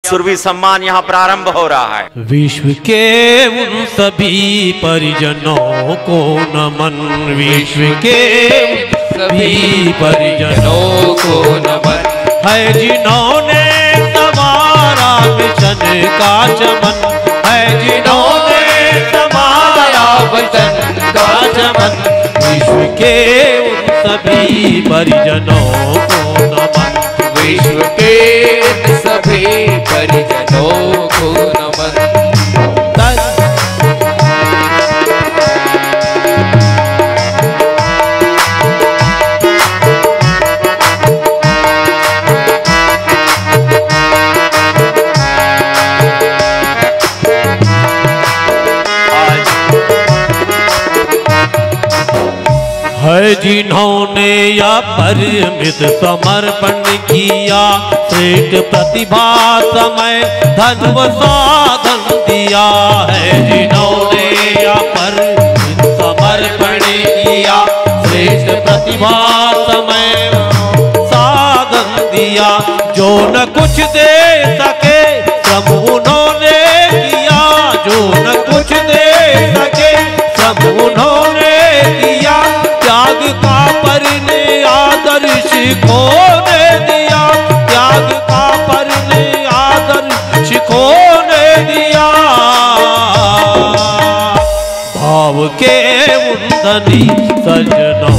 सुरभि सम्मान यहाँ प्रारंभ हो रहा है। विश्व के उन सभी परिजनों को नमन, विश्व के सभी परिजनों को नमन है, जिन्होंने संवारा मिशन का चमन है, जिन्होंने संवारा वतन का चमन। विश्व के उन सभी परिजनों को नमन, विश्व के सभी परिजनों को नमन। है जिन्होंने या परिमित समर्पण किया, श्रेष्ठ प्रतिभा समय धन व साधन दिया है, जिन्होंने या परिमित समर्पण किया, श्रेष्ठ प्रतिभा समय साधन दिया। जो न कुछ दे सके श्रम उन्होंने किया, जो न कुछ दे सके श्रम उन्होंने किया। त्याग का परने आदर्श को ने दिया, त्याग का परने आदर्श को ने दिया। भाव के उन धनी सजनों